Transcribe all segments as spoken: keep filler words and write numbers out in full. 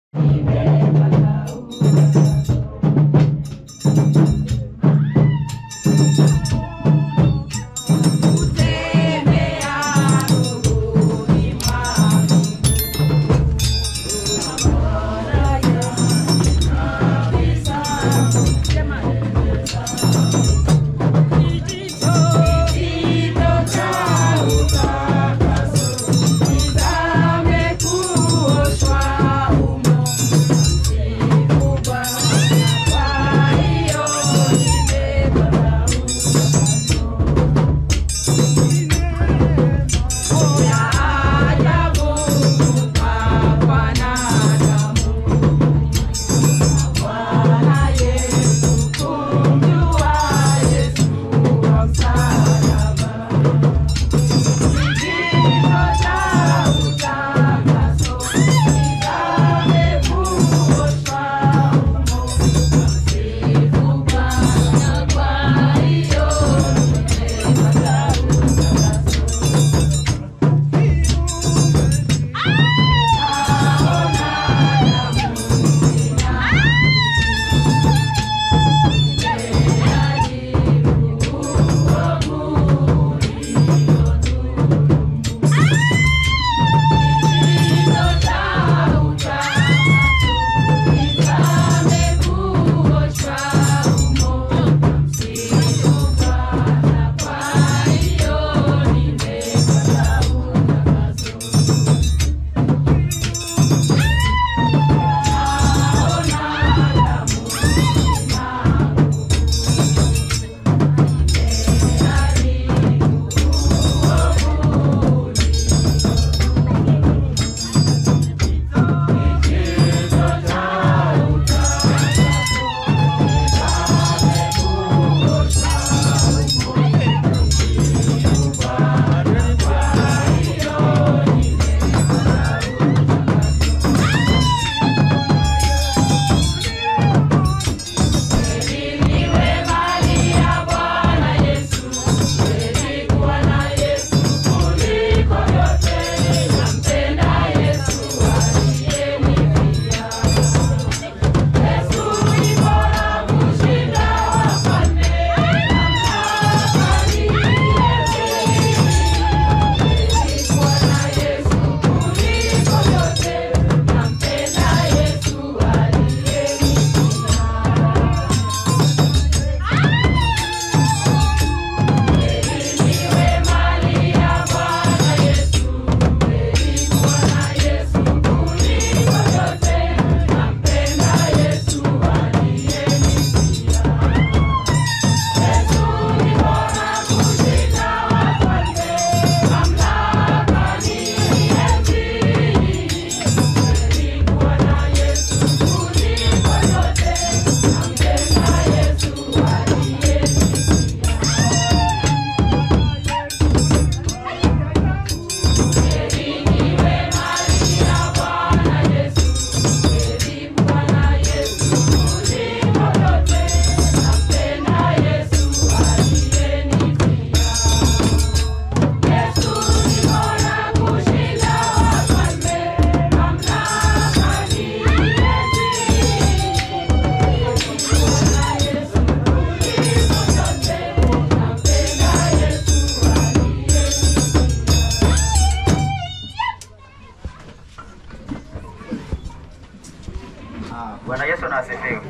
Bwana Yesu na asifiwe.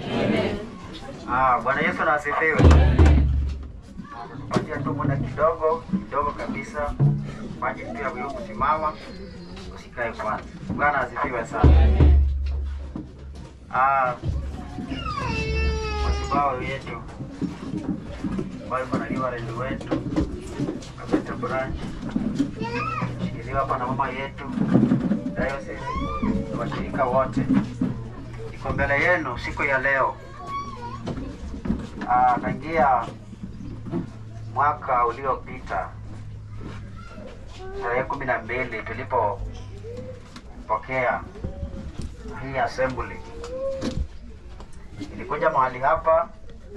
Ah, Bwana Yesu na asifiwe. Patia tu muda kidogo, kidogo kabisa. Maji tu ya wewe kusimama. Usikae kwanza. Bwana asifiwe sana. Ah, msibao yetu. Bali kuna liwa rendi wetu. Kabeta branch. Shikiliwa hapa na mama yetu. Diocese. Washirika wote. Iko mbele yenu siku ya leo. Ah, tangia mwaka uliopita tarehe kumi na mbili tulipopokea hii assembly, nilikuja mahali hapa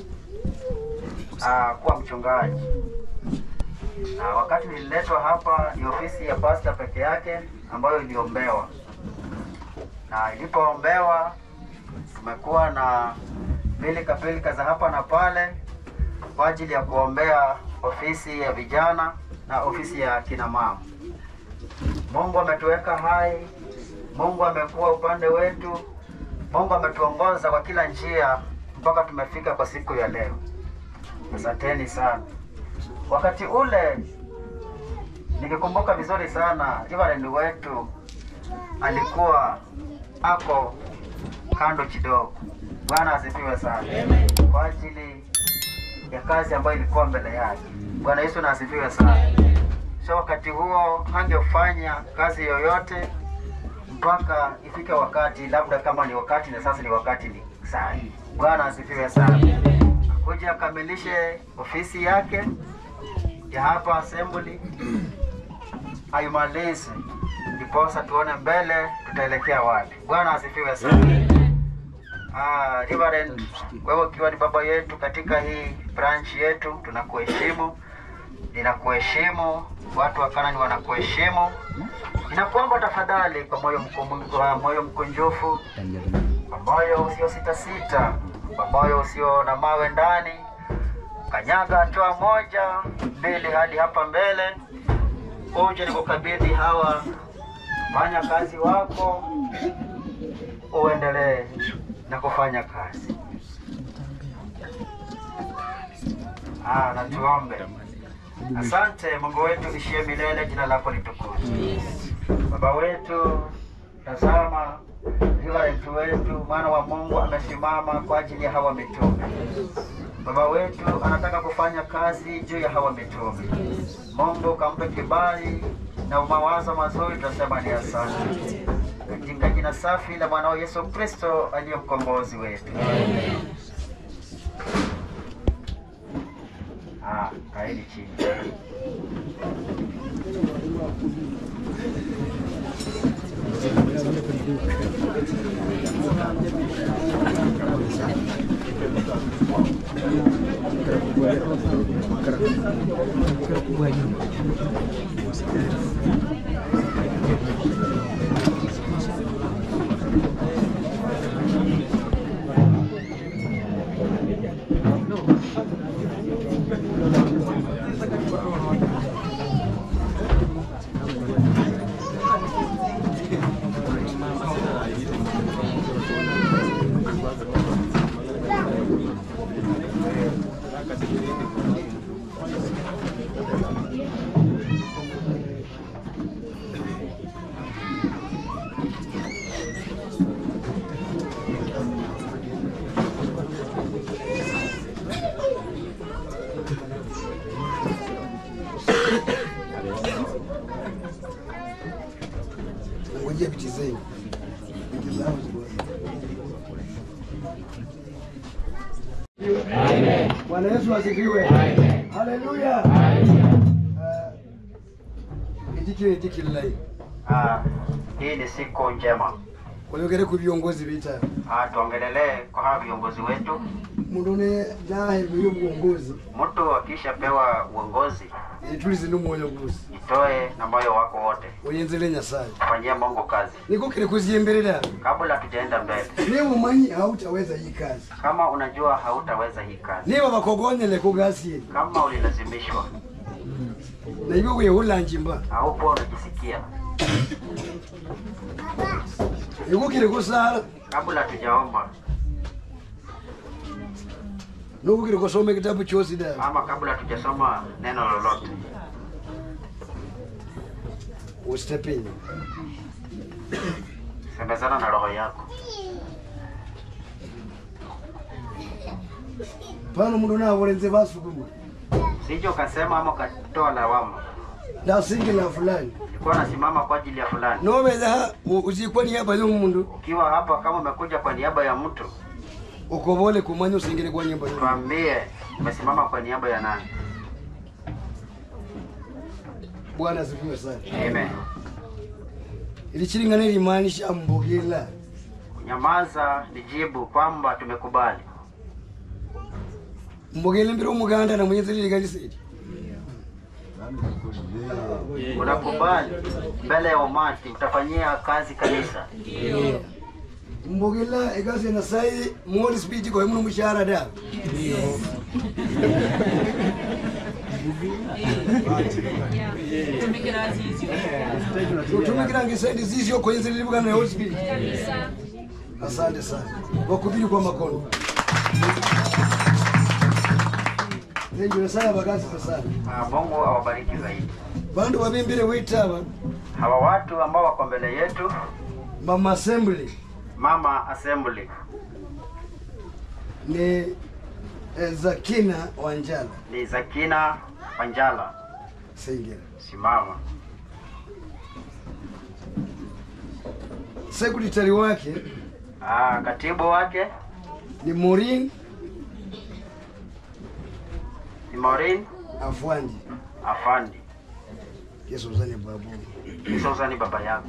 ah, kuwa mchungaji, na wakati nililetwa hapa ni ofisi ya pastor peke yake ambayo iliombewa, na ilipoombewa tumekuwa na pilika pilika za hapa na pale kwa ajili ya kuombea ofisi ya vijana na ofisi ya kina mama. Mungu ametuweka hai, Mungu amekuwa upande wetu, Mungu ametuongoza kwa kila njia mpaka tumefika kwa siku ya leo. Asanteni sana. Wakati ule nikikumbuka vizuri sana, Reverend wetu alikuwa ako kando kidogo. Bwana asifiwe sana. Kwa ajili ya kazi ambayo ilikuwa mbele yake. Bwana Yesu na asifiwe sana. So wakati huo hangefanya kazi yoyote mpaka ifike wakati, labda kama ni wakati na sasa ni wakati ni sahihi. Bwana asifiwe sana. Kuja akamilishe ofisi yake ya hapa assembly, aimalize, ndiposa tuone mbele tutaelekea wapi. Bwana asifiwe sana. Ah, Reverend, wewe ukiwa ni baba yetu katika hii branch yetu, tunakuheshimu. Ninakuheshimu, watu wa Kanani wanakuheshimu. Ninakuomba tafadhali kwa moyo mkunjufu, kwa moyo mkunjufu, kwa moyo usio sita sita, kwa moyo usio na mawe ndani, kanyaga hatua moja, mbili hadi hapa mbele. Uje nikukabidhi hawa fanya kazi wako, uendelee na kufanya kazi. Ah, na tuombe. Asante Mungu wetu ishie milele, jina lako litukuzwe. Baba wetu, tazama Reverend wetu mwana wa Mungu amesimama kwa ajili ya hawa mitume. Baba wetu anataka kufanya kazi juu ya hawa mitume. Mungu kampe kibali na mawazo mazuri, tunasema ni asante. Katika jina safi la mwanao Yesu Kristo aliye mkombozi wetu. Ah, kaeni chini. Ngoja vitizeni. Amen. Bwana Yesu asifiwe. Amen. Haleluya. Amen. Uh, Idiki idiki lai. Ah, hii ni siku njema. Kwa hiyo gere ku viongozi bita. Ah, tuongelelee kwa hawa viongozi wetu. Mundone jahe biyo uongozi. Mtu akishapewa uongozi, itulize no moyo gusa. itoe na moyo wako wote. Oyenzele Nyasaye. Fanyia Mungu kazi. Niko kile kuziembelela. Kabla tujaenda mbele. Niwe umanyi hautaweza hii kazi. Kama unajua hautaweza hii kazi. Niwe bakogonyele kugasi. Kama ulilazimishwa. Na hivyo kuyehula njimba. Haupo unajisikia. Niko kile kusala. Kabla tujaomba. Nuko kile kusoma kitabu chosi da. Ama kabla tujasoma neno lolote. Ustepeni. Semezana na roho yako. Pano mundu na walenze basukuma. Sije ukasema ama ukatoa lawama. Na singi la fulani. Ulikuwa unasimama kwa ajili ya fulani. No beza uzikwa ni hapa yumu mundu. Ukiwa hapa kama umekuja kwa niaba ya mtu, ukobole kumanya usingire kwa nyumba yumu. tuambie umesimama kwa niaba ya nani. Bwana asifiwe sana. Amen. Ili chilingane limaanisha mbogela. Kunyamaza ni jibu kwamba tumekubali. Mbogela mbiro muganda na mwenyezi liganisidi. Unakubali mbele ya umati utafanyia kazi kanisa. Mbogela egasi na sai mwoli speech kwa munu mshahara da. Ndio. Tumikira zizio. Tumikira ngisendi zizio kwa inzi libuka na mwoli speech. Asante sana. Wakubiri kwa makono. Ndio sana bagazi sana. Ah, Mungu awabariki zaidi. Bandu wabimbire witaba. Hawa watu ambao wako mbele yetu, Mama Assembly. Mama Assembly. Ni eh, Zakina Wanjala. Ni Zakina Wanjala. Singira. Simama. Secretary wake Ah, katibu wake ni Maureen ni Maureen Afwandi. Afandi. Yesu uzani babu. Sasa ni baba yako.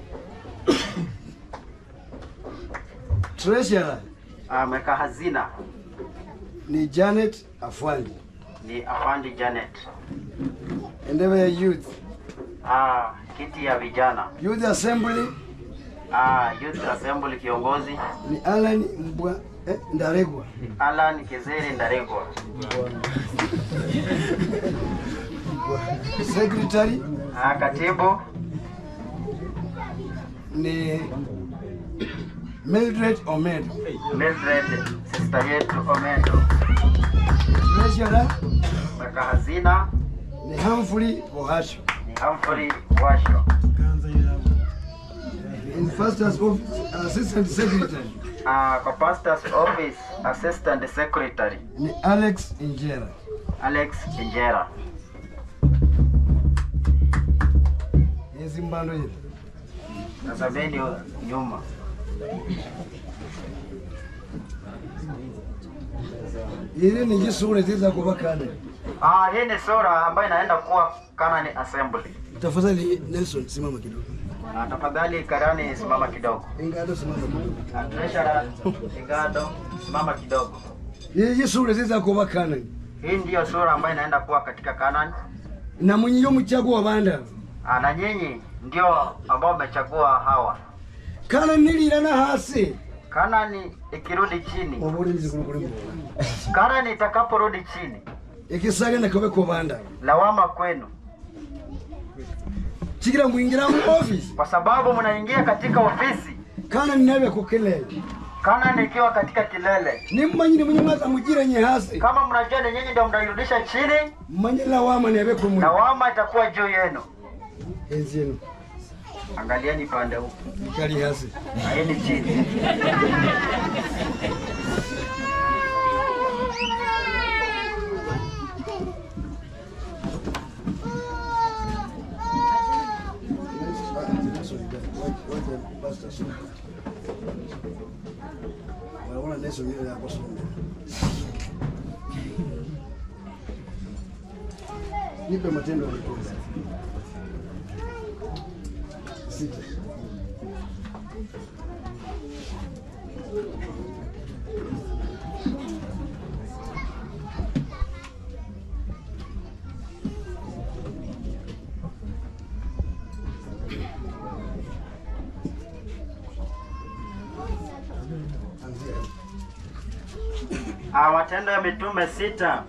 Treasurer Ah, mweka hazina ni Janet Afwandi. ni Afandi Janet. Endeavor ya youth. Ah, kiti ya vijana. Youth Assembly Ah, Youth Assembly kiongozi ni Alan Mbwa eh, Ndaregwa. Alan Kezeri Ndaregwa. Secretary Ah, katibu ni Mildred Omedo. Mildred sister yetu Omedo. Treasurer Mweka hazina ni Humphrey Bohasho. ni Humphrey Washo. In first office, assistant secretary Ah, kwa pastor's office assistant secretary ni Alex Injera. Alex Injera. Hizi mbando hizi. Tazameni nyuma. Hili ni jisure ziza kubakana. Ah, hii ni sura ambayo inaenda kuwa Canaan Assembly. Tafadhali Nelson simama kidogo. Ah, tafadhali Karani simama kidogo. Ingado simama kidogo. Ah, Treasurer Ingado simama kidogo. Hii jisure ziza kubakana. Hii ndiyo sura ambayo inaenda kuwa katika Canaan. Na mwenye mchaguo banda. Ah, na nyinyi ndio ambao mmechagua hawa. Kana nilira na hasi. Canaan ikirudi chini. Obole nzikuru kule. Canaan itakaporudi chini. Ikisaga na kobe ko banda. Lawama kwenu. Chigira muingira mu office. Kwa sababu mnaingia katika ofisi. Kana ninabe kukelele. Canaan ikiwa katika kilele. Nimmanyire mwenye maza mujira nye hasi. Kama mnajua ni nyinyi ndio mnairudisha chini, Mmanyire lawama niabe ko mwe. lawama itakuwa juu yenu. Enzenu. Angalieni pande huko. Kali hasi. Haeni chini. Wanaona Nelson yule hapo soma. Nipe matendo ya mikono. Sita. Ah, Matendo ya Mitume sita.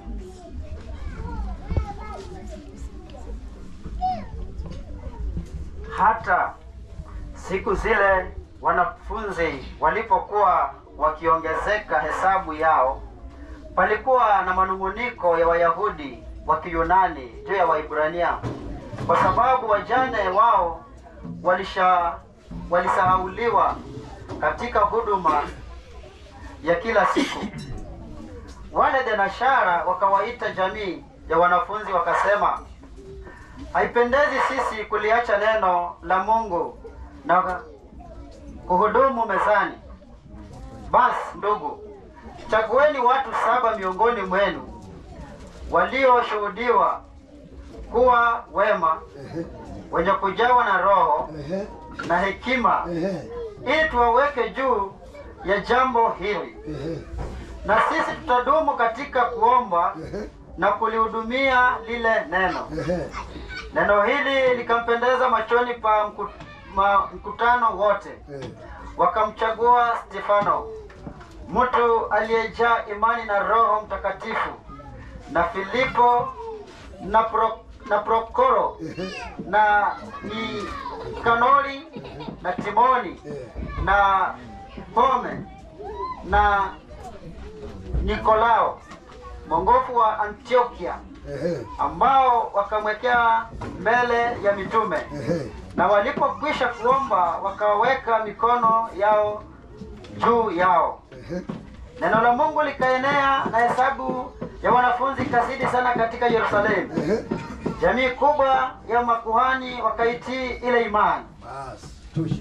Hata siku zile wanafunzi walipokuwa wakiongezeka hesabu yao, palikuwa na manunguniko ya Wayahudi wa Kiyunani juu ya Waibrania, kwa sababu wajane wao walisha walisahauliwa katika huduma ya kila siku. Wale denashara wakawaita jamii ya wanafunzi wakasema, haipendezi sisi kuliacha neno la Mungu na kuhudumu mezani. Basi ndugu, chagueni watu saba miongoni mwenu walioshuhudiwa kuwa wema, wenye kujawa na roho Ehe. na hekima, Ehe. ili tuwaweke juu ya jambo hili. Ehe. Na sisi tutadumu katika kuomba Ehe. na kulihudumia lile neno. Ehe. Neno hili likampendeza machoni pa mku, ma, mkutano wote Eh. wakamchagua Stefano, mtu aliyejaa imani na Roho Mtakatifu, na Filipo na pro, na Prokoro na Nikanori na Timoni na Pome na Nikolao mwongofu wa Antiokia, ambao wakamwekea mbele ya mitume. Na walipokwisha kuomba wakaweka mikono yao juu yao. Neno la Mungu likaenea na hesabu ya wanafunzi kasidi sana katika Yerusalemu. Jamii kubwa ya makuhani wakaitii ile imani. Basi, tosha.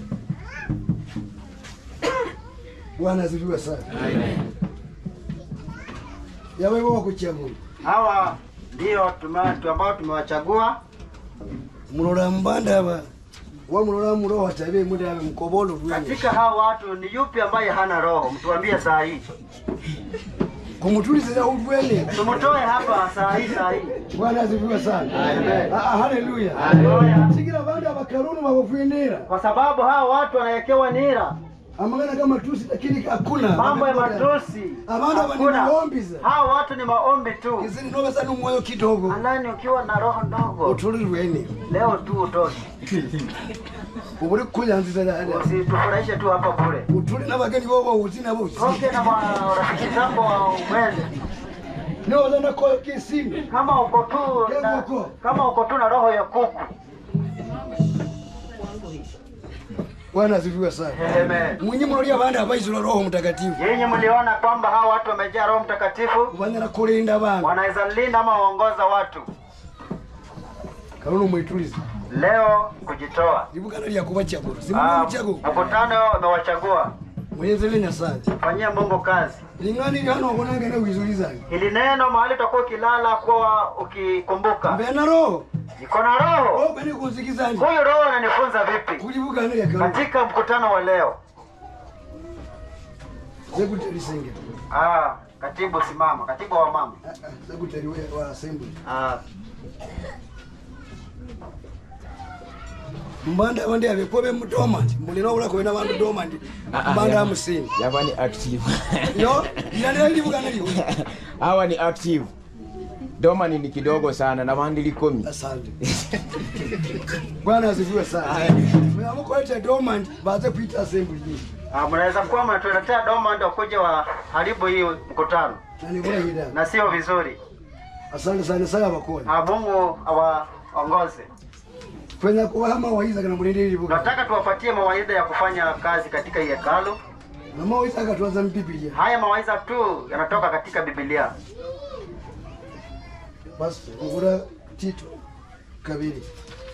Bwana asifiwe sana. Amen. Yawe wao kuchagua. Hawa ndio tumatu ambao tumewachagua. Murora mbanda aba. Wa murora muro watabe muda ya mkobolo tu. Katika hawa watu ni yupi ambaye hana roho? Mtuambie saa hii. Kumutulizira udwene. Tumutoe hapa saa hii saa hii. Bwana asifiwe sana. Amen. Ah, haleluya. Haleluya. Sigira banda abakarunu babufuinira. Kwa sababu hawa watu wanawekewa nira. Amagana kama tusi lakini hakuna. Mambo ya matusi. Amanda bani maombiza. Hawa watu ni maombi tu. Kizini noba sana moyo kidogo. Alani ukiwa na roho ndogo. Utulizweni. Leo tu utoke. Uburi kuyanziza dada. Usitufurahishe tu hapa bure. Utuli na bageni wao uzina bo. Toke na marafiki zako umwende. No zana kwa kisini. Kama uko tu na, kama uko tu na roho ya kuku. Bwana asifiwe sana. Amen. Mwenye mlolia banda abaizura Roho Mtakatifu. Yenye mliona kwamba hawa watu wamejaa Roho Mtakatifu. Bwana kulinda bana. Wanaweza linda ama waongoza watu. Karuno mwituliza. Leo kujitoa. Ibukana ya kubachagua. Si Mungu mchagua. Mkutano umewachagua. Mwenyezi Mungu asante. Fanyia Mungu kazi. Lingani ni hano wakonanga na uizuliza. Hili neno mahali utakuwa ukilala kwa ukikumbuka. Mbena roho. Niko na roho. Oh, bali kusikizani. Huyu roho ananifunza vipi? Kulibukana ya karuno. Katika mkutano wa leo. Sekretari Senge. Ah, katibu simama, katibu wa mama. Sekretari wa assembly. Ah. Mbanda wande abekobe mudoma. Mulino ula kwena bantu doma ndi. Mbanda amusini. Yaba ni active. Yo, ndio libukana liyo. Hawa ni active. Doma ni kidogo sana na wandi likomi. Asante. Bwana asifiwe sana. Mimi mkoete doma baze kuita assembly. Ah, mnaweza kuwa mnatuletea doma ndio kuja wa haribu hii mkutano. Nani bora hida? Na sio vizuri. Asante sana sana bakoni. Ah, Mungu awaongoze. Kwenda kuhama waiza kana mulinde libuka. Nataka tuwapatie mawaidha ya kufanya kazi katika hii hekalu. Na mawaidha akatuanza Biblia. Haya mawaidha tu yanatoka katika Biblia. Basi ngura Tito kabiri.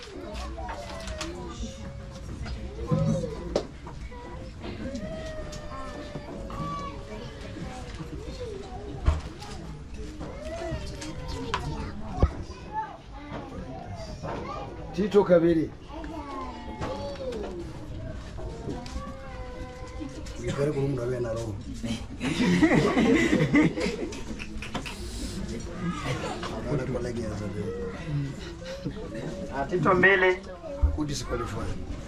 Tito kabiri. Ngikare kwa mtu awe na roho. Wala kolegi ya zabe. Ah, Tito mbili Kudisqualify.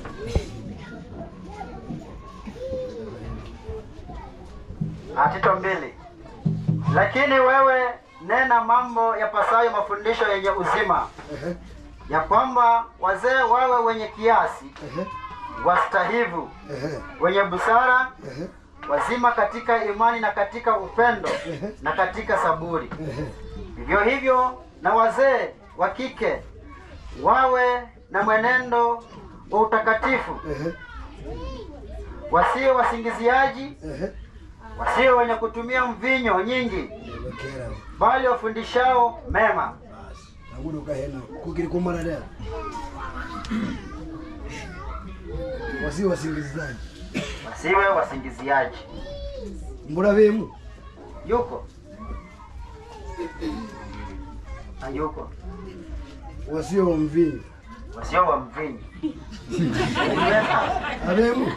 Ah, Tito mbili. Lakini wewe nena mambo yapasayo mafundisho yenye uzima. Ehe. Ya kwamba wazee wawe wenye kiasi, Ehe. wastahivu, Ehe. wenye busara, Ehe. wazima katika imani na katika upendo na katika saburi. Vivyo hivyo na wazee wa kike wawe na mwenendo wa utakatifu, Ehe. wasio wasingiziaji, Ehe. wasio wenye kutumia mvinyo nyingi, Bakera. bali wafundishao mema. Nagudu kahena kukiri kumarada. Wasi wasingizaji. Wasiwe wasingiziaji. Mbura vemu. Yuko. Hayuko. Wasio mvinyo. Wasio wa mvinyo. Avemu.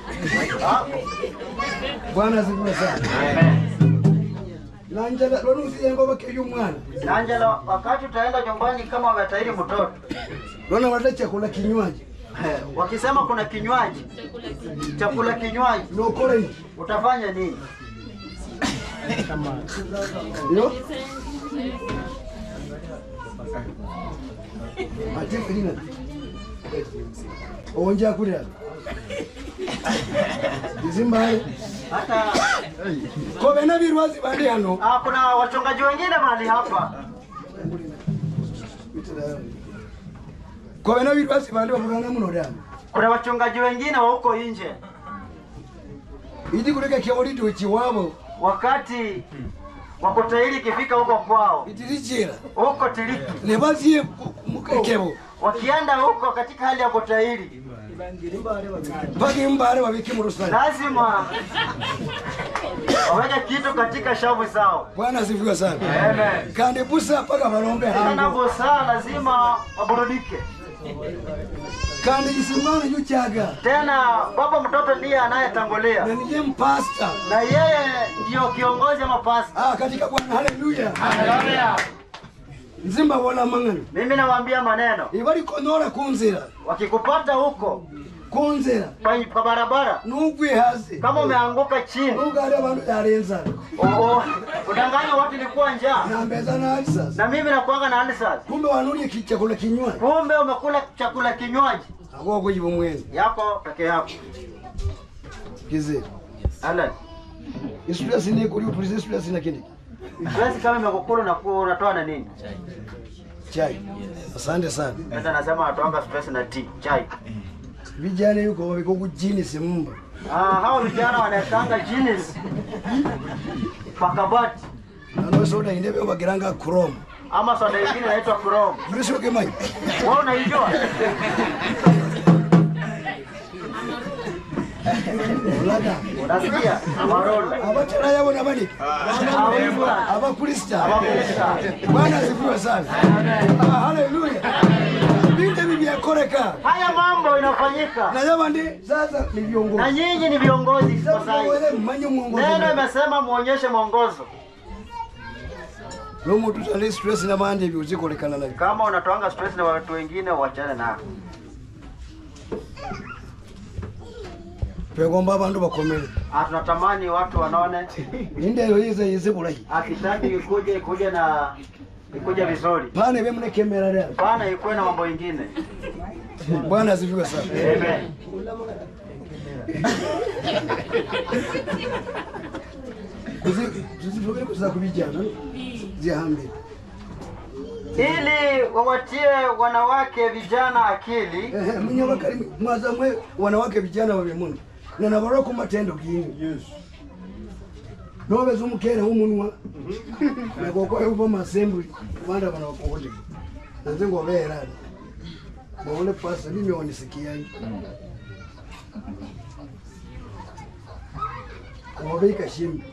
Bwana asifiwe sana. Amen. Nanjala lolo usiyengo bakeyo mwana. Nanjala wakati utaenda nyumbani kama umetairi mtoto. Lona wata chakula kinywaji. Eh, wakisema kuna kinywaji, chakula kinywaji, no kole utafanya nini? yo ati kina onja kulia Dizimba Hata kobe na birwazi bali hano ah, kuna wachungaji wengine mahali hapa. kobe na birwazi bali bavugana muno damu Kuna wachungaji wengine wa huko nje. idi kuleka kiaoli tuchi wabo Wakati wako tayari kifika huko kwao, itirichira huko Tiliki, nebazie mukekebo wakienda huko katika hali ya kutahiri, pagi mbare wabiki murusani. lazima waweke kitu katika shavu zao. Bwana asifiwe sana. Amen. Kande busa paka balombe Tena hango. bosa lazima waburudike. Kande jisimama juu chaga. Tena baba mtoto ndiye anayetangulia. Na nije mpasta. Na yeye ndio kiongozi ama pasta. Ah, katika Bwana haleluya. Haleluya. Nzimba wala mangana. Mimi nawaambia maneno. Ibali konora kunzira. Wakikupata huko Kunzira. kwa, kwa barabara, Nugwe hazi. kama umeanguka chini, Ugare abantu yarenza. oh, udanganya watu ilikuwa njaa. Na mbeza na alisa. Na mimi nakuanga na alsas. Kumbe wanulie kichakula kinywaji. Kumbe umekula chakula kinywaji Ako kujibu mwenzi. yako peke yako. Kize. Alan. Isura sine kuri utulize isura sina kindi. Basi kama imekukula na kuwa unatoa na nini? Chai. Asante sana. Sasa nasema atoanga stress na tea, chai. Vijana yuko wabiko kujini simumba. Ah, hao vijana wanatanga jeans. Pakabati. Ano soda indebe bagiranga chrome. Ama soda nyingine inaitwa Chrome. Yusho kemai. Wewe unaijua? Ulada. Unasikia? Amaronda. Abatara yabo nabani. Awiwa. Abakrista. Abakrista. Bwana asifiwe sana. Ah, haleluya. Binde bibi yakoreka. Haya mambo inafanyika. Na yabandi sasa ni viongozi. Na nyinyi ni viongozi kwa Sasa sasa. wewe mmanyo mwongozo. Neno imesema muonyeshe mwongozo. Lomo tutale stress na bandi biuzikolekana na. Kama unatoanga stress na watu wengine uachane nao. Pegomba bandu bakomele. Ah, tunatamani watu wanaone Inde yo yize yize bulahi. akitaki ikuje ikuje na ikuje vizuri. Pane bemune kemera leo. Bana ikuwe na mambo mengine. Bwana asifiwe sana. Amen. Kuzi kuzi kuza kubijana. Zihambe. Ili wawatie wanawake vijana akili. Eh, mnyoba karimu mwazamwe wanawake vijana wabemuni. Na nabaro ku matendo gini. Yes. Nobe zumukere umunwa. Na koko yupo masembu banda bana wakokote. Nanze ngobera. Bawole pasa mimi wanisikiani. Ngobeka shimbi.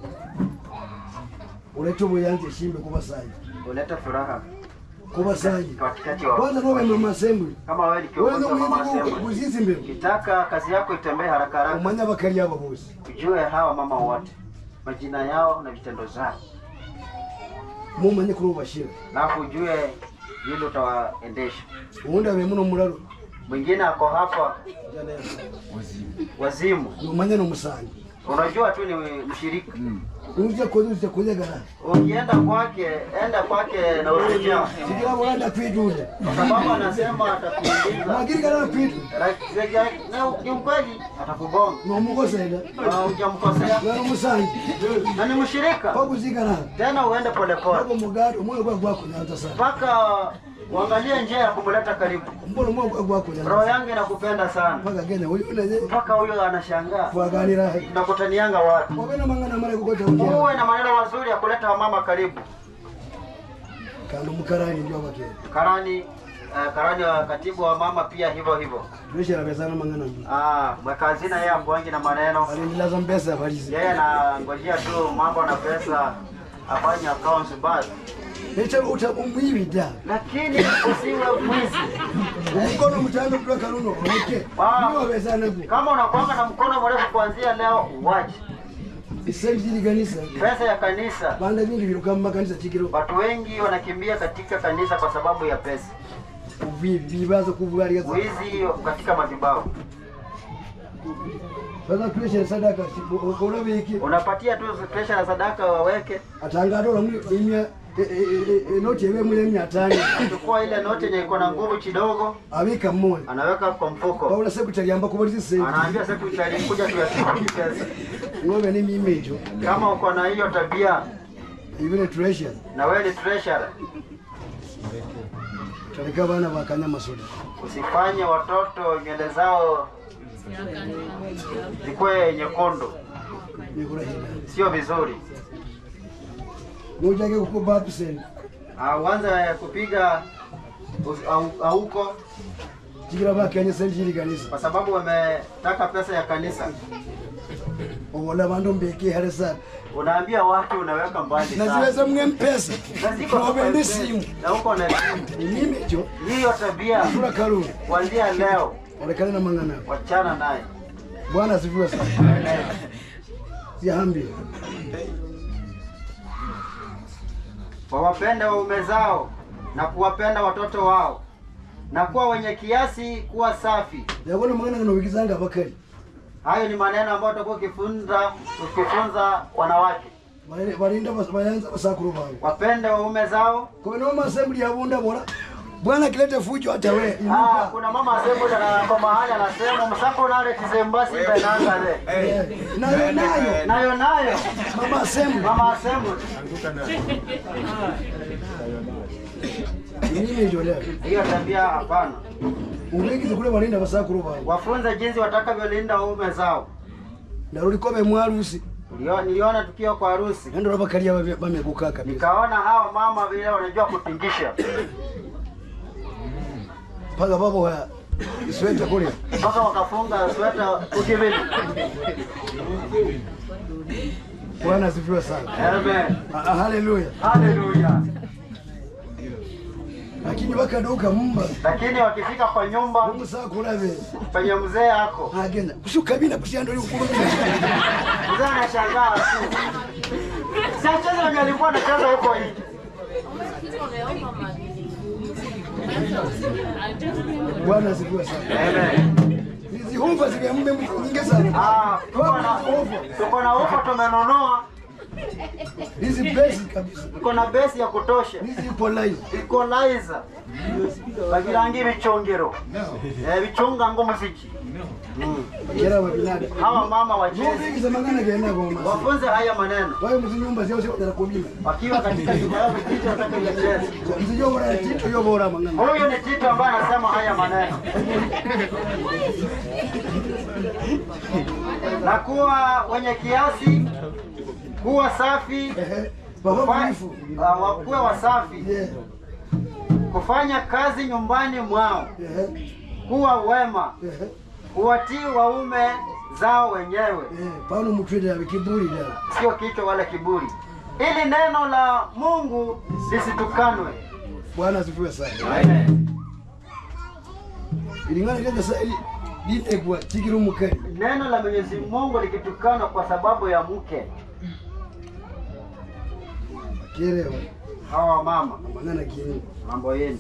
Uleto buyanze shimbi kuba sai. Uleta furaha Kuba sai. katikati wa. Kwanza nobe mama sembu. Kama wewe ni kiongozi wa mama sema. Kuzizi mbele. Kitaka kazi yako itembee haraka haraka. Umanya bakari aba bose. Ujue hawa mama wote. Majina yao na vitendo zao. Mumanye kuri ubashira. Na ujue vile utawaendesha. Uunda be muno mulalo. Mwingine ako hapa wazimu. Umanye no musangi. Unajua tu ni mshirika. Unje kozi uze koze gara. Ukienda kwake, enda kwake na usijao. Sikira wanda pidule. Kwa sababu anasema atakuingiza. Magiri gara pidu. Na ukweli atakugonga. No mugosa ida. Na hujamkosea. Ngaro musangi. Na ni mshirika. Kwa kuzigara. Tena uende pole pole. Kwa mugado moyo kwa gwako nyanza sana. Mpaka uangalie njia ya kumleta karibu. Mbona moyo kwa gwako nyanza. Roho yangu inakupenda sana. Mpaka gene huyo unaje. Mpaka huyo anashangaa. Kwa gani rahi. Tunakutanianga watu. Mbona mangana mara kukota ujia. Uwe na maneno mazuri ya kuleta wamama karibu. Kando mukarani ndio wake. Karani uh, karani wa katibu wa mama pia hivyo hivyo. Tulisha rabezana mangana. Ah, mweka hazina yeye ambuangi na maneno. Alinilaza mpesa valizi. Yeye anangojea tu mambo na pesa afanye accounts basi. Necha utabumwibida. Lakini usiwe mwizi. Mkono mtando kwa karuno. Okay. Ndio bezana ku. Kama unakuanga na mkono mrefu kuanzia leo uwaje. Isenjili kanisa. Pesa ya kanisa. Banda vingi viruka makanisa chikiro. Watu wengi wanakimbia katika kanisa kwa sababu ya pesa. Vivi vibazo kuvugalia za. Wizi katika madhabahu. Sasa tuishe sadaka ukona wiki. Unapatia tu pesa na sadaka waweke. Atanga dola mia noti yewe mwenye mia tano. Chukua ile noti yenye iko na nguvu kidogo. Aweka mmoja. Anaweka kwa mfuko. Paula secretary amba kubaliza sasa. Anaambia secretary kuja tuyachukue pesa. Ngombe ni mimi hicho. Kama uko na hiyo tabia. Even treasure. Na wewe ni treasurer. Talika bana wakanyama soda. Usifanye watoto nywele zao zikuwe nyekundu. Sio vizuri. Ngoja kukuba pesen. Ah, uanze kupiga huko. Jigira ba Kenya senjiri kanisa. Kwa sababu wametaka pesa ya kanisa. Wala bando mbeki haresa. Unaambia watu unaweka mbali sana. Na zile za mwe mpesa. Na ziko kwa simu. Na uko na simu. Mimi hicho. Hiyo tabia. Sura karu. Kuanzia leo. Onekana na mangana. Wachana naye. Bwana asifiwe sana. Siambi. Wawapende waume zao na kuwapenda watoto wao na kuwa wenye kiasi, kuwa safi. Yabona mangana kana wikizanga bakari. Hayo ni maneno ambayo tutakuwa ukifunza ukifunza wanawake. Walinda bayanza basakuru bao. Wapende waume zao. Kwa noma assembly ya bunda bora. Bwana kilete fujo hata we. Ah, kuna mama assembly na kwa mahali anasema msako nale kizembasi benanga le. Nayo nayo. Nayo nayo. Mama assembly. Mama assembly. Mimi ndio leo. Hiyo tabia hapana. Ungekiza kule walinda basakuru bao. Wafunze jinsi watakavyolinda waume zao. Ndarudi kobe mwarusi. Niliona niliona tukio kwa harusi. Ndio rabakalia bamekukaa kabisa. Nikaona hawa mama vile wanajua kutingisha. Paga babo wa sweta kule. Mpaka wakafunga sweta ukivili. Bwana asifiwe sana. Amen. Haleluya. Haleluya. Lakini wakadoka mumba. Lakini wakifika kwa nyumba, Mungu saa kulabe. penye mzee yako. Agenda. Kushuka bila kushia ndio ukuru. Mzee anashangaa tu. Sasa ndio alikuwa anacheza huko hivi. Bwana asifiwe sana. Amen. Hizi humba zile mume nyingi sana. Ah, tuko na tuko na huko tumenunua. Hizi base kabisa. Iko na base ya kutosha. Hizi equalizer. Equalizer. Bagirangi bichongero. Eh, bichonga ngo muziki. Kera wa binadamu. Hawa mama wa Mungu jinsi zamangana gena kwa mama. wafunze haya maneno. Wao mzi nyumba zao sio kubima. Wakiwa katika nyumba yao kitu watakayocheza. Mzi yo bora kitu yo bora mangana. Huyu ni Tito ambaye anasema haya maneno. Na kuwa wenye kiasi, kuwa safi, Baba mwifu. wakuwe wasafi, Yeah. kufanya kazi nyumbani mwao, Yeah. kuwa wema, Yeah. kuwatii waume zao wenyewe, Eh, Paulo mtwende ya kiburi ndio. sio kichwa wala kiburi, ili neno la Mungu lisitukanwe. Bwana asifiwe sana. Amen. Ilingana ile sasa ili dite kwa tikiru mukali. Neno la Mwenyezi Mungu likitukana kwa sababu ya mke, Kielewa. hawa mama, Mangana kieni. mambo yenu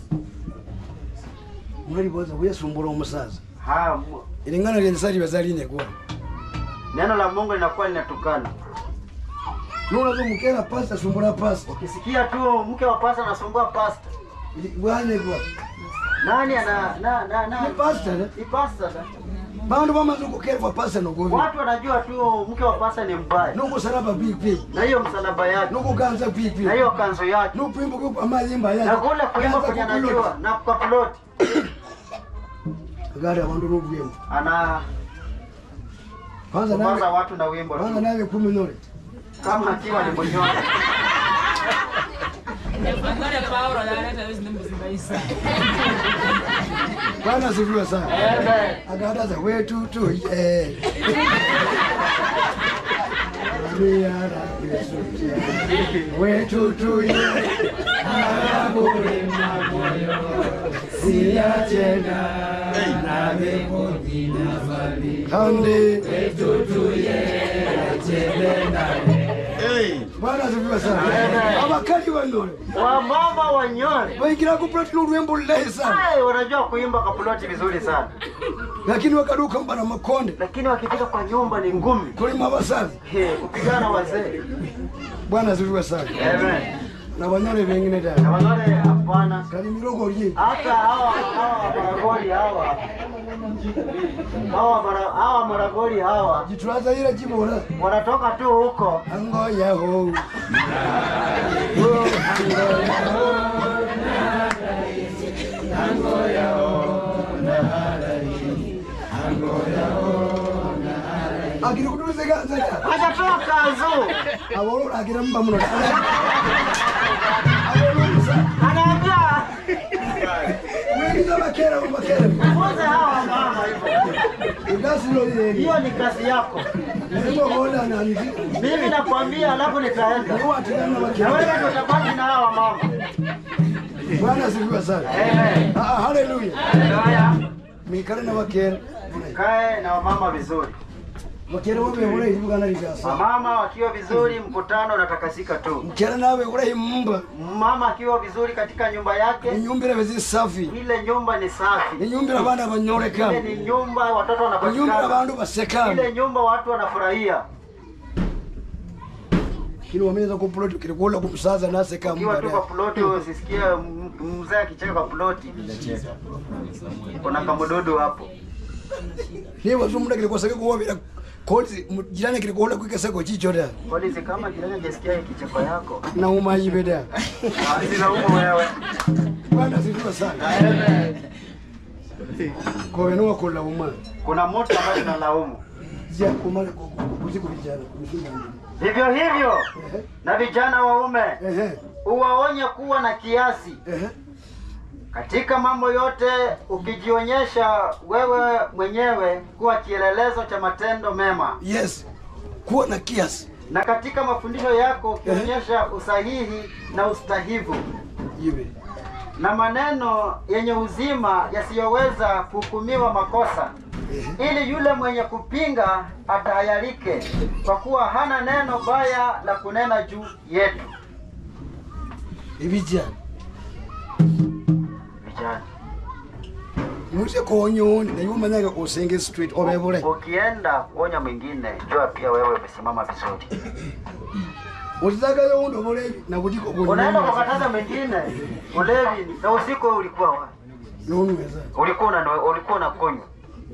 Mwali boza kuyesumbura umusaza. ha, Ilingana ile sasa bazaline kwa. neno la Mungu linakuwa linatukana. Nuna zo mukela pasta sumbura pasta. Ukisikia tu mke wa pasta anasumbua pasta, Bwana kwa. nani ana na na na Ni pasta ne? ni pasta. Bandu bamaze kukerwa pasta nogovi. Watu wanajua tu mke wa pasta ni mbaya, Nuko saraba pipi. na hiyo msalaba yake, Nuko kanza pipi. na hiyo kanzo yake, Nuko imbo kwa amalimba yake. na kule kuimba kwenye anajua na kwa plot Gari abandu ruvyemo. ana Kwanza kwanza nawe watu na wimbo kwanza tu, nawe kumi nore. kama akiwa ni mwenyewe. Agora Paulo analeta hizo ndio zibaisa. Bwana asifiwe sana. Amen. Agadaza wetu tu eh. Miara Yesu. Wetu tu ye. Araburi maboyo. Siachena na mekodi na bali. Kande wetu tu ye. Achele na Bwana asifiwe sana. Abakali wanole. Wamama wanyole. Waingira ku plot urwembo lile sana. Hai, wanajua kuimba kaploti vizuri sana. Lakini wakaduka mbana makonde. Lakini wakifika kwa nyumba ni ngumi. Kulima wasazi. He, kupigana wazee. Bwana asifiwe sana. Amen. Na wanyole wengine da. Na wanyole hapana. Kali mirogo hii. Hata hawa hawa maragoli hawa. Hawa mara hawa maragoli hawa. Jitwaza ile jibora. Wanatoka tu huko. Angoya ho. Angoya ho. Angoya ho. Akiri kutulize ganza. Acha toka zo. Awolo akira mba muno. Anaambia Mwingiza makera makera. Mmoja hawa mama hivyo. Igasi lo ile. Hiyo ni kazi yako. Ndio hola na nini? Mimi nakwambia alafu nitaenda. Kwa tena Na makera. wewe ndio utabaki na hawa mama. Bwana asifiwe sana. Amen. Ah, haleluya. Haya. Mikale na makera. Kae na wamama vizuri. Makera wewe ule ibugana ligasa. Wamama wakiwa vizuri mkutano unatakasika tu. Mkera nawe ule mumba. Mama akiwa vizuri katika nyumba yake, Inyumbira bezi safi. ile nyumba ni safi. Inyumbira bana banyoleka. Ile ni nyumba watoto Inyumbira wanapatikana. bandu baseka. Ile nyumba watu wanafurahia. Kile wameza ku plot kilikuwa kumsaza nase kama Ukiwa tu kwa ploti usisikie m- mzee akicheka kwa ploti. Kuna kamududu hapo. Ni wazumunda kilikuwa sake kuwa bila kodi jirani kilikuwa kuika sako chicho da. Polisi kama jirani hajasikia kicheko yako. Na umaji beda. Sina umo wewe. Bwana sifiwe sana. Kwa wenua kula uma. Kuna mtu ambaye tunalaumu. Jia kumale kuziku vijana kumshinda. Hivyo hivyo na vijana waume Ehe. uwaonye kuwa na kiasi Ehe. katika mambo yote, ukijionyesha wewe mwenyewe kuwa kielelezo cha matendo mema, Yes. Kuwa na kiasi. na katika mafundisho yako ukionyesha usahihi na ustahivu Iwe. na maneno yenye uzima yasiyoweza kuhukumiwa makosa, ili yule mwenye kupinga atahayarike, kwa kuwa hana neno baya la kunena juu yetu. Ibijana. Vijana, Mwishe kuonyoni na yuma nyaga kusenge street obebule. ukienda kuonya mwingine, jua pia wewe umesimama vizuri. Utaka yo ndo bole na kutiko kunyoni. Unaenda kukataza mwingine ulevi, na usiku wewe ulikuwa wapi? Yonweza. Ulikuwa na ulikuwa na kunywa.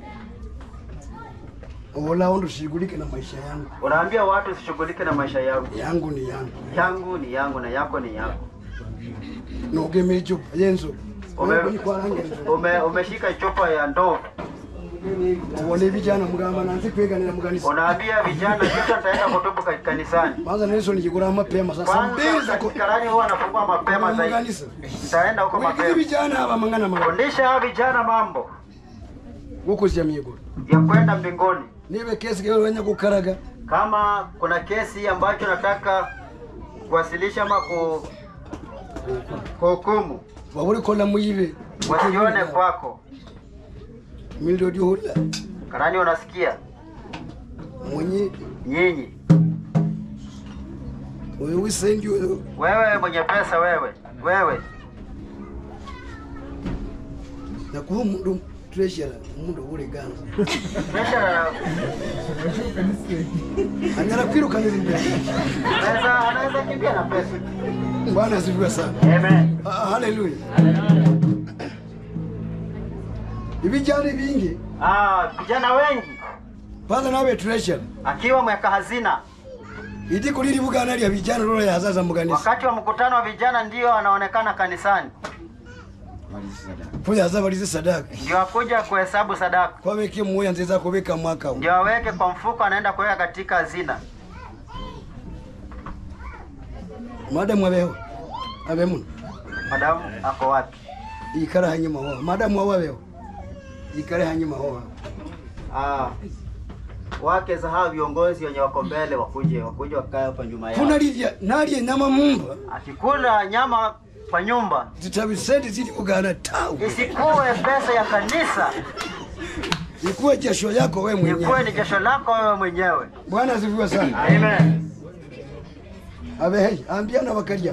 Ola ondo shigulike na maisha yangu. Unaambia watu usishughulike na maisha yangu. Yangu ni yangu. Yangu ni yangu na yako ni yako. No gemecho yenzo. Ume, Ume kwa rangi. ume, umeshika chupa ya ndoo. Wale vijana mgamba na nzikwega na mganisa. Unaambia vijana kesho nitaenda kutubu ka- kanisani. Kwanza Nelson nikikura mapema sasa Kwanza mbeza ko. karani huwa anafungua mapema zaidi. Mganisa. Nitaenda huko Mapema mapema. vijana hapa mangana mangana. Fundisha hawa vijana mambo Huko jamii go. ya kwenda mbinguni. Niwe kesi kwa wenye kukaraga. Kama kuna kesi ambacho nataka kuwasilisha ama ku kuhukumu, Wabule kola muibe. wasione kwako. Mildo diola. Karani unasikia? Mwenye Nyinyi. wewe wisendi wewe. Wewe mwenye pesa wewe. Wewe. Na kuhu mundu treasure mundu ule ganza. Pesa Anyara kwiruka nzimbe. anaweza anaweza kimbia na pesa. Bwana asifiwe sana. Amen. Ah, haleluya. Ibijani bingi. Ah, vijana wengi Kwanza nawe treasure. akiwa mweka hazina. Idi kulili bugana lya vijana lolo ya hazaza muganisa. Wakati wa mkutano wa vijana ndio anaonekana kanisani. Fuya hazaba lizi sadaka. Ndio akuja kuhesabu sadaka. Kwa weki mmoja nzeza kubeka mwaka huu. Ndio aweke kwa mfuko, anaenda kuweka katika hazina. Madamu abeho. Abemu. Madamu ako wapi? Ikara hanyuma ho. Madamu abeho. Ikara hanyuma ho. Ah. Wake za hao viongozi wenye wako mbele wakuje, wakuje wakae hapa nyuma yao. Kuna livya nali nyama mumba. Akikula nyama kwa nyumba, Zitabisendi zili bugana tau. isikuwe pesa ya kanisa, Ikuwe jasho yako wewe mwenyewe. ikuwe ni jasho lako wewe mwenyewe. Bwana asifiwe sana. Amen. abe hey ambia na bakalia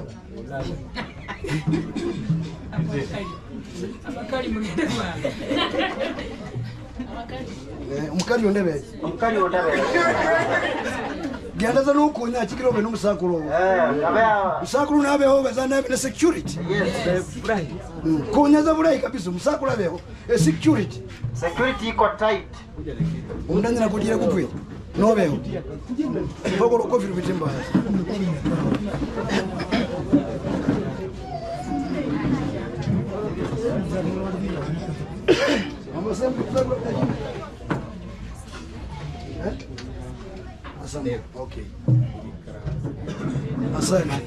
abakali mugende kwa eh umukali ondebe umukali ondebe genda za nuko nya chikiro be numusakuro eh abaya musakuro nabe ho bazana be security yes burayi kunyaza burayi kabisa musakuro abeho e security security iko tight undanyira kudira kupwe nobeho bogoro ko viru bitimba vamos sempre eh asante okay asante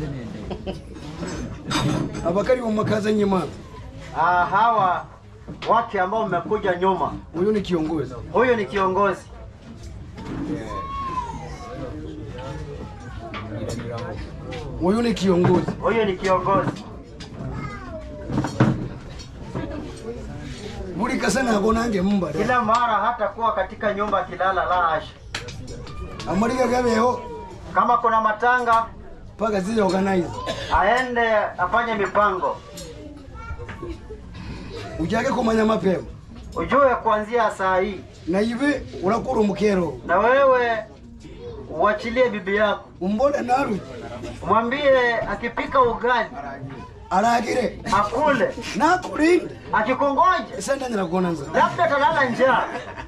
abakari wa makaza nyima ah hawa wake ambao mmekuja nyuma huyu ni kiongozi huyu ni kiongozi huyu ni kiongozi huyu ni kiongozi buri kasana agonange mumba kila mara hata kuwa katika nyumba kilala la asha amaliga gabeho kama kuna matanga paka zile organize aende afanye mipango ujage kumanya mapema ujue kuanzia saa hii na hivi unakuru mkero na wewe uachilie bibi yako umbone naru mwambie akipika ugali aragire akule na kulinde akikongoje sasa ndani kuonanza labda talala njaa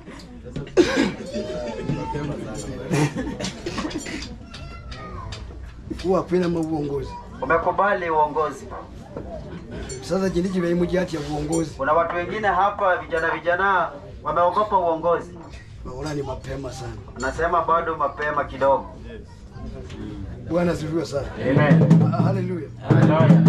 kuwa pena uongozi umekubali uongozi sasa jiniki vya imujati ya uongozi kuna watu wengine hapa vijana vijana wameogopa uongozi naona ni mapema sana anasema bado mapema kidogo Bwana asifiwe sana amen haleluya haleluya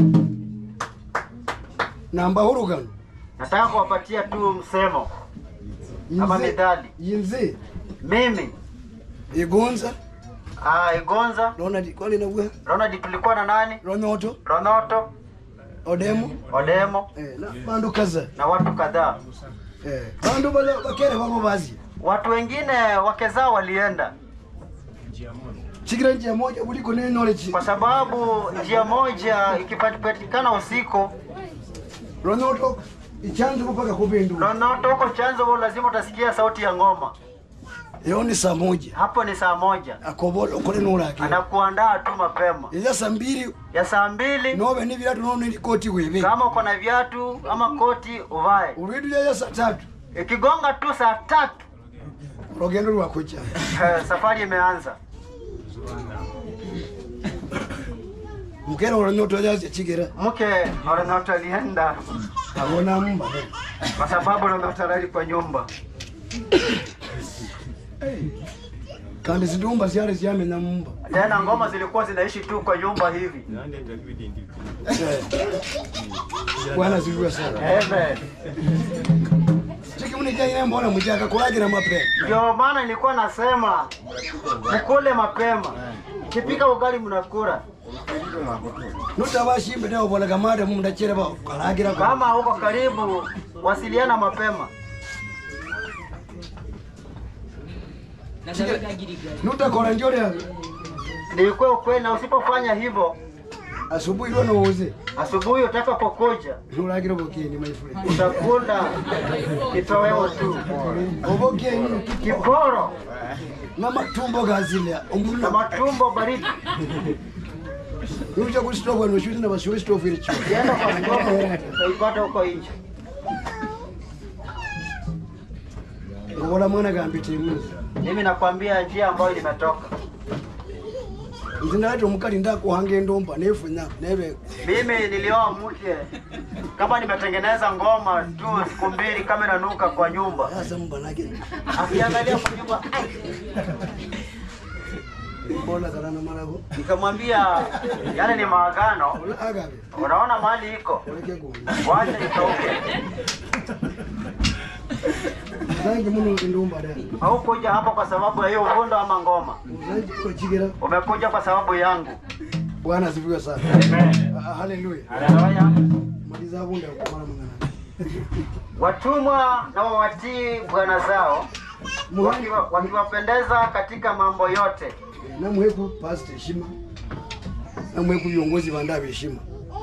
namba hurugan nataka kuwapatia tu msemo kama methali yinzi mimi igonza ah igonza Ronald kwani na wewe Ronald tulikuwa na nani Ronoto Ronoto Odemo Odemo eh na bandu kaza na watu kadhaa eh bandu bale bakere babo bazi watu wengine wake zao walienda chikira njia moja kuliko nini knowledge kwa sababu njia moja ikipatikana usiku Ronoto ichanzo mpaka kubindu Ronoto huko chanzo lazima utasikia sauti ya ngoma Leo ni saa moja. Hapo ni saa moja. Akobolo kule nura yake. Anakuandaa tu mapema. Ya saa mbili. Ya saa mbili. Nobe ni viatu nono ni koti wewe. Kama uko na viatu ama koti uvae. Urudi ya saa tatu. Ikigonga tu saa tatu. Rogendo rwa kucha. Safari imeanza. Mkera Ronoto yaje chigera. Mke Ronoto alienda. Abona mba. Kwa sababu Ronoto alali kwa nyumba. Kandi zidumba ziare ziame na mumba. Tena ngoma zilikuwa zinaishi tu kwa nyumba hivi. Bwana ziwe sana. Amen. Chiki mnija ina mbona mjaka kulagira mapema. Ndio maana nilikuwa nasema mkule mapema. Kipika ugali mnakula. Nutabashimbe nao bwana kamada mumndachere ba kalagira kama huko karibu wasiliana mapema. Nutakora njore Nilikuwa ukweli na usipofanya hivyo asubuhi ndio nauze. Asubuhi utaka kukuja. Nulagira bokeni my friend. Utakula kitoweo tu. Obokeni kiporo na matumbo gazile. Na matumbo baridi. Nuja kustoko no shuri na basuri stove ile chini. Yenda kwa ngoma utaipata huko nje. Ngola mwana gambite muzi. Mimi nakwambia njia ambayo nimetoka. Ndinato mukali ndako hange ndomba nefunya nebe. Mimi nilioa mke kama nimetengeneza ngoma tu siku mbili kama inanuka kwa nyumba. Sasa mbanake. Akiangalia kwa nyumba. Mbona karana marago? Nikamwambia yale ni maagano. Unaona mali iko. Wacha ikauke. Zangi muno ndumba leo. Haukuja hapa kwa sababu ya hiyo uvundo ama ngoma. Umekuja kwa sababu yangu. Bwana asifiwe sana. Amen. Haleluya. Haleluya. Maliza bunda kwa mara mngana. Watumwa na wawatii bwana zao wakiwapendeza katika mambo yote. Na mweku pastor heshima. na mwe ku viongozi banda beshima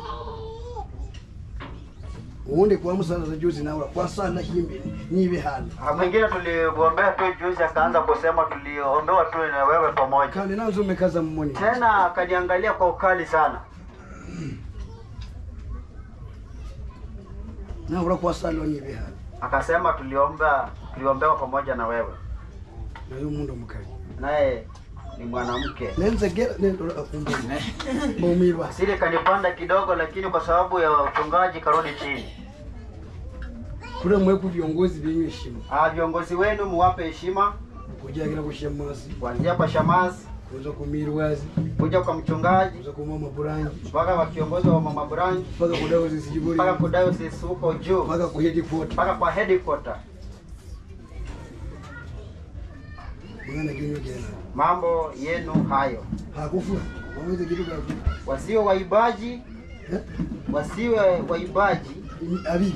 uonde kwa msala za juzi na kwa sana himbe niwe hali mwingine tuliombea tu juzi akaanza kusema tuliombewa tu na wewe pamoja kani nazo umekaza mmoni tena akaniangalia kwa ukali sana na ura kwa sana niwe hali akasema tuliomba tuliombewa pamoja na wewe na yule mundo mkali naye ni mwanamke lenze gera nendo akumbe mumiwa siri kanipanda kidogo lakini kwa sababu ya uchungaji karudi chini kule mwe ku viongozi benye heshima ah viongozi wenu muwape heshima kujagira kushemasi kuanzia kwa shamasi kuanza kumirwazi kuja kwa mchungaji kuanza kwa mama Burangi mpaka kwa kiongozi wa mama Burangi mpaka kwa dawa sijiburi mpaka kwa diocese huko juu mpaka kwa headquarter mpaka kwa headquarter mwana kinyo jana mambo yenu hayo hakufu waweze kitu gani wasio waibaji eh wasiwe waibaji abi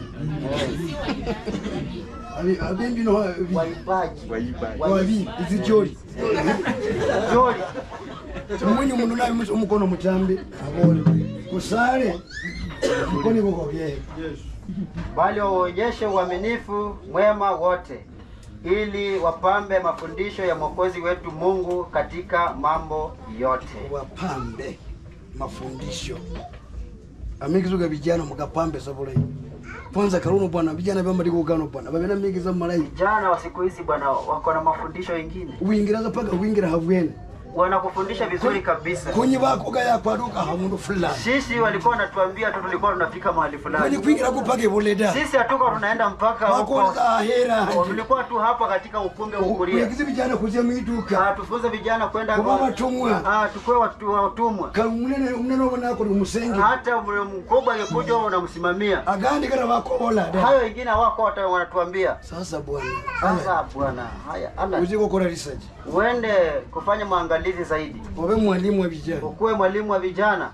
abi abi mbino waibaji wabi izijori jori mwenye mundu naye muso mukono mutambi abole kusale mukoni boko bye bali waonyeshe uaminifu mwema wote ili wapambe mafundisho ya Mwokozi wetu Mungu katika mambo yote wapambe mafundisho amikizuga vijana mukapambe sabule kwanza karuno bwana vijana bamba liko gano bwana babena migiza malai jana wa siku hizi bwana wako na mafundisho mengine uingiraza paka uingira havwene wanakufundisha vizuri kabisa kunyi bako gaya kwaduka hamundu fulani sisi walikuwa wanatuambia tu tulikuwa tunafika mahali fulani kunyi kuingira kupake buleda sisi hatuko tunaenda mpaka huko wako za ahera tulikuwa tu hapa katika ukumbi wa kukulia uingiza vijana kuzia mituka ah tufunze vijana kwenda kwa watumwa ah tukue watu watumwa kalumnene umnene wana ko musenge hata mkubwa alikuja unamsimamia agandi kana wakola hayo wengine wako wanatuambia sasa bwana sasa bwana haya Allah uziko kora research uende kufanya maangalizi zaidi obe mwalimu wa vijana ukuwe mwalimu wa vijana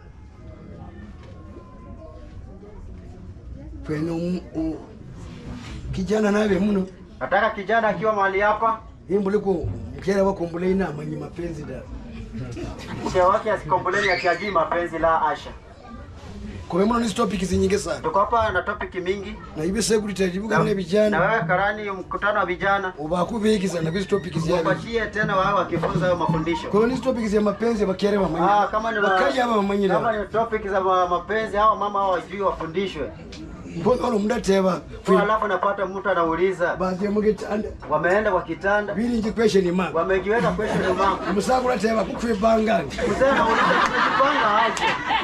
kwenu kijana nawe muno nataka kijana akiwa mahali hapa imbuliko mkera wako mbule ina manyi mapenzi da mke wake asikomboleni akiaji mapenzi la asha kwa hiyo ni topic nyingi sana tuko hapa na topic mingi na hivi security jibuka na vijana na wewe karani mkutano wa vijana ubakubiki sana hizo topic zia wapatie tena wao wakifunza hayo mafundisho kwa hiyo ni topic za mapenzi bakere wa manyi ah kama ni bakaya hapa manyi kama ni topic za mapenzi hao mama hao wajui wafundishwe mbona mndateba kwa alafu napata mtu anauliza baadhi ya mgetanda wameenda kwa kitanda bili nje question mark wamejiweka question mark msagu nateba kukwe bangani mzee anauliza kupanga aje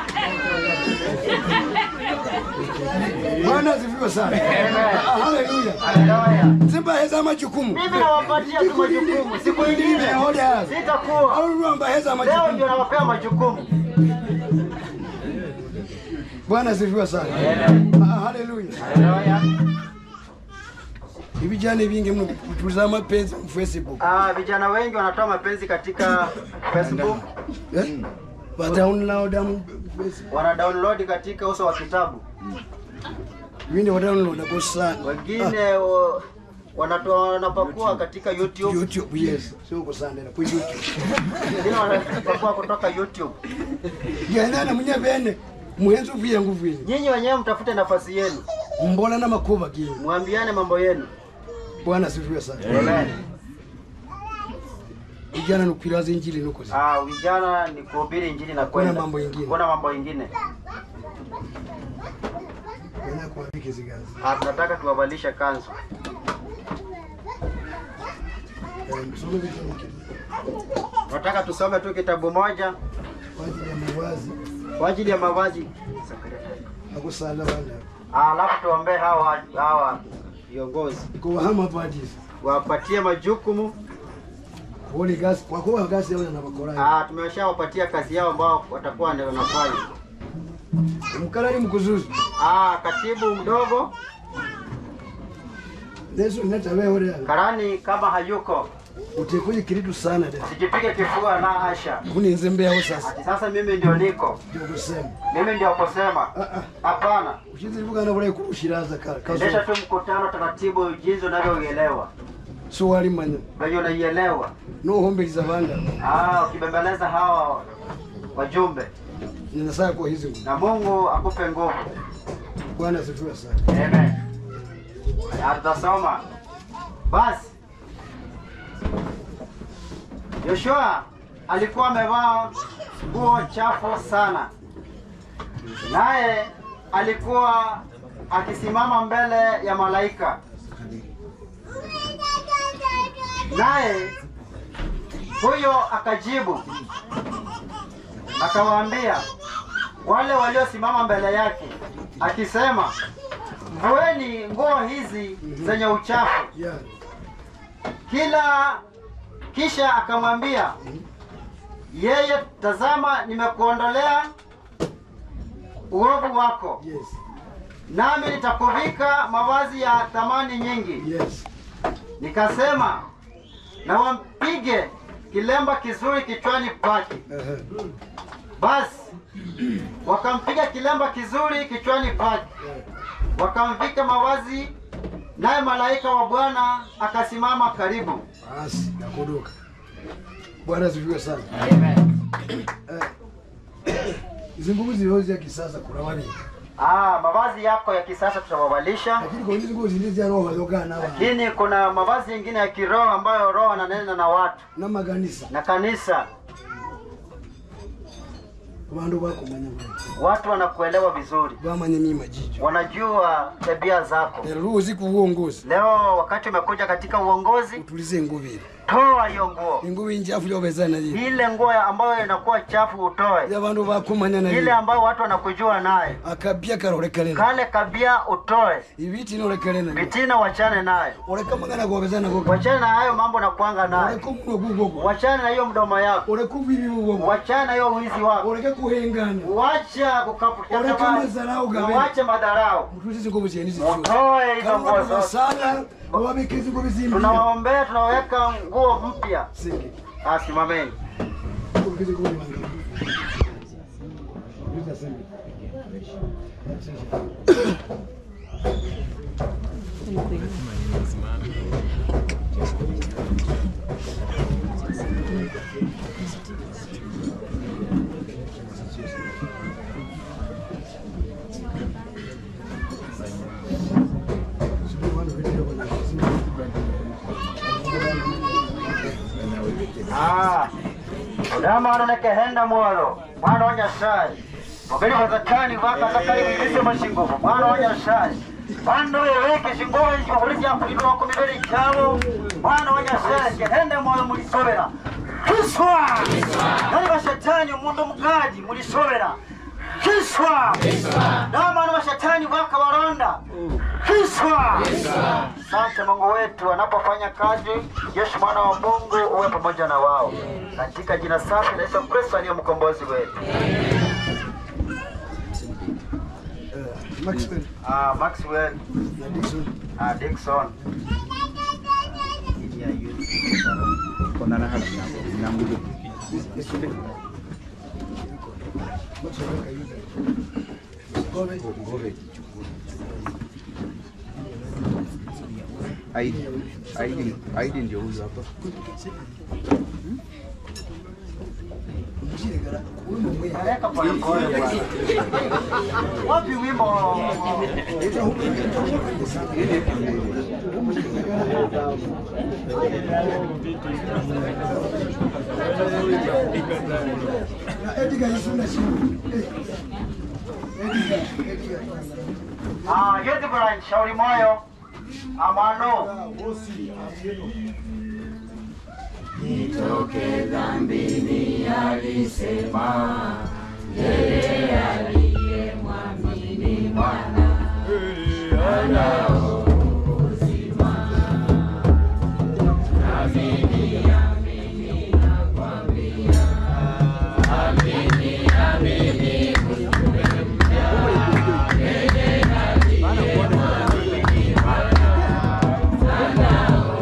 Bwana asifiwe sana. Haleluya. Haleluya. Simba heza majukumu. Mimi nawapatia tu majukumu. Siku nyingine hoda. Sitakuwa. Haleluya, heza majukumu. Leo ndio nawapea majukumu. Bwana asifiwe sana. Haleluya. Haleluya. Vijana vingi mtuza mapenzi kwa Facebook. Ah, vijana wengi wanatoa mapenzi katika Facebook. Eh? Wa download am wana download katika uso wa kitabu. Wengine wa download kwa sana. Wengine wanatoa wanapakua katika YouTube. YouTube yes. Sio kwa sana kwa YouTube. Wengine wanapakua kutoka YouTube. Yana na mwenye bene muhenzo vya nguvu yenu. Nyinyi wenyewe mtafute nafasi yenu. Mbona na makuba kile. Muambiane mambo yenu. Bwana asifiwe sana. Amen. Vijana ni kuhubiri injili nuko. Ah, vijana ni kuhubiri injili na kwenda. Kuna mambo mengine. Kuna mambo mengine. Kuna kwa wiki zigazi. Ah, tunataka tuwavalishe kanzu. Tunataka tusome tu kitabu moja kwa ajili ya mavazi. Kwa ajili ya mavazi. Akusala bana. Alafu tuombe hawa hawa viongozi. Kwa hama parties. Wapatie majukumu. Holy gas kwa kwa gas yao na bakora. Ah, tumeshawapatia kazi yao ambao watakuwa ndio wanafanya. Mkarari mkuzuzu. Ah, katibu mdogo. Yesu nata wewe. Karani kama hayuko. Utekuje kiritu sana dada. Sijipige kifua na Asha. Kuni nzembe yao sasa. Sasa mimi ndio niko. Ndio kusema. Mimi ndio kusema. Hapana. Ushizivuga na bure kushiraza kaka. Endesha tu mkutano taratibu jinsi unavyoelewa. So wali manya. Wewe unaielewa. No hombeliza banda. Ah, ukibembeleza hawa wajumbe. Ninasema kwa hizo. Na Mungu akupe nguvu. Bwana asifiwe sana. Amen. Atasoma. Basi Yoshua alikuwa amevaa nguo chafu sana. Naye alikuwa akisimama mbele ya malaika. Naye huyo akajibu akawaambia wale waliosimama mbele yake akisema, vueni nguo hizi zenye uchafu. Yeah. Kila kisha akamwambia yeye, tazama nimekuondolea uovu wako. Yes. Nami nitakuvika mavazi ya thamani nyingi. Yes. Nikasema na wampige kilemba kizuri kichwani pake. Uh-huh. Basi wakampiga kilemba kizuri kichwani pake, wakamvika mavazi, naye malaika wa Bwana akasimama karibu. Basi nakuondoka. Bwana asifiwe sana. Amen. Eh. Zungumzi hozi ya kisasa kuna wani. Ah, mavazi yako ya kisasa tutawavalisha. Lakini kwa hizo nguo zilizo roho wazogana hawa. Lakini kuna mavazi mengine ya kiroho ambayo roho ananena na watu Na makanisa. na kanisa. Wandu wako mwenyewe. Watu wanakuelewa vizuri, Bamanye mima jicho. wanajua tabia zako. Leo usiku uongozi. Leo wakati umekuja katika uongozi, Utulize nguvile. toa hiyo nguo. Nguvu injafu leo bezana hii. Ile nguo ambayo inakuwa chafu utoe. Ya bandu bakumanya na Ile ambayo watu wanakujua naye. akabia karolekale. Kale kabia utoe. Ibiti no lekale na. Vitina wachane naye. Ole kama kana kwa bezana kwa. Wachane na hayo mambo na kuanga Ole naye. kumwe gugo. Wachane na hiyo mdomo yako. Ole kubibi gugo. Wachane na hiyo wizi wako. Ole kuhengana. Wacha kukaputia Ole kama zarau gabe. Wache madharau. Mtulize nguvu zeni hizi. Utoe hizo nguo Kama zote. sana wabekezi nguvu zini. Tunawaombea, tunaweka nguo mpya. Singi. Asimameni. Nguvu nguvu wangu. Yuza singi. Ah, udama anoneke henda mwalo mwana wa Nyasaye mugari bazatani bakazakari bibise mashingovu mwana wa Nyasaye bando yeweke shingovu y'ikihuri cya kulino ko mibere cyabo mwana wa Nyasaye henda mwalo muri sobera kiswa nari bashatani umuntu mugaji muri sobera kiswa dama na shetani wakawaronda kiswa. Asante Mungu wetu, anapofanya kazi Yesu mwana wa Mungu uwe pamoja na wao katika jina safi la Yesu Kristo aliye mkombozi wetu. Maxwell. Ah, Maxwell. Dixon. Ah, Dixon. Kona na hali na nguvu. Aidi, Aidi, Aidi ndio huyu hapa. Haraka pole pole bwana. Wapi wimbo? Ah, yote bwana, shauri moyo. Amano. Nitoke dhambini alisema, yeye aliye mwamini Bwana anao uzima. Amini, amini nakwambia, amini, amini kutumbea, yeye aliye mwamini Bwana anao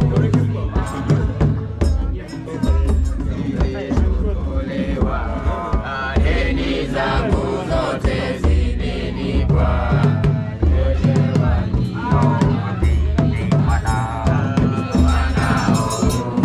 zangu zote zilinipa yote walio wanao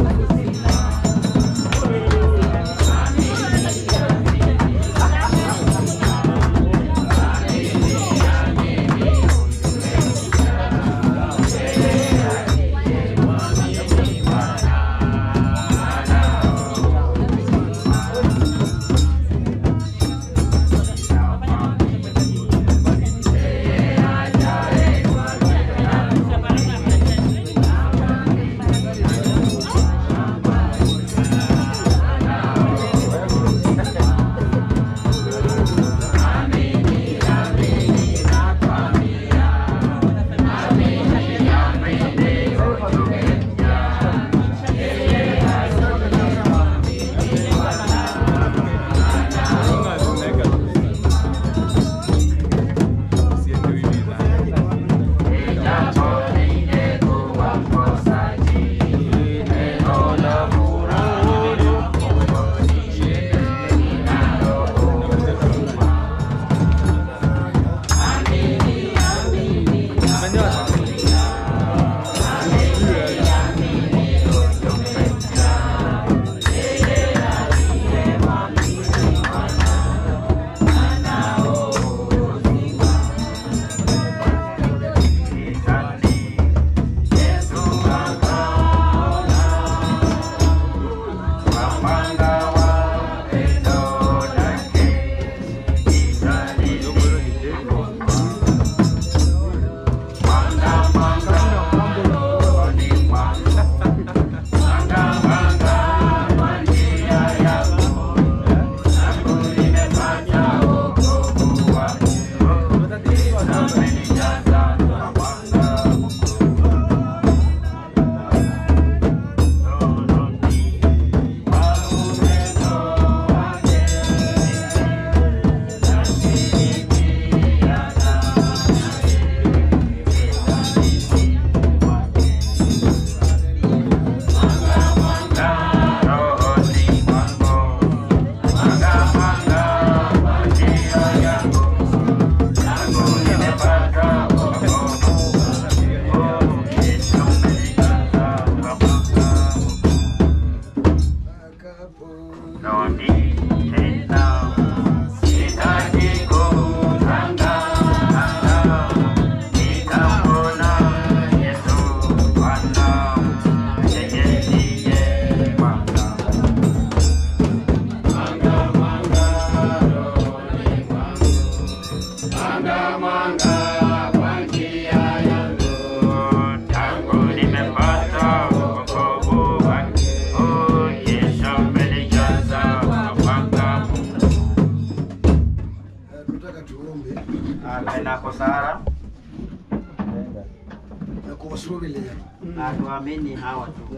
vile. Na tuamini hawa tu.